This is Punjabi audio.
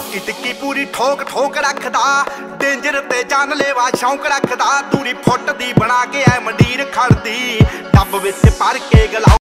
ਟਿੱਕੀ ਟਿੱਕੀ ਪੂਰੀ ਠੋਕ ਠੋਕ ਰੱਖਦਾ, ਡੇਂਜਰ ਤੇ ਜਾਨਲੇਵਾ ਸ਼ੌਂਕ ਰੱਖਦਾ। ਦੂਰੀ ਫੁੱਟ ਦੀ ਬਣਾ ਕੇ ਐ ਮੰਡੀਰ ਖੜਦੀ, ਡੱਬ ਵਿੱਚ ਭਰ ਕੇ ਗਲਾ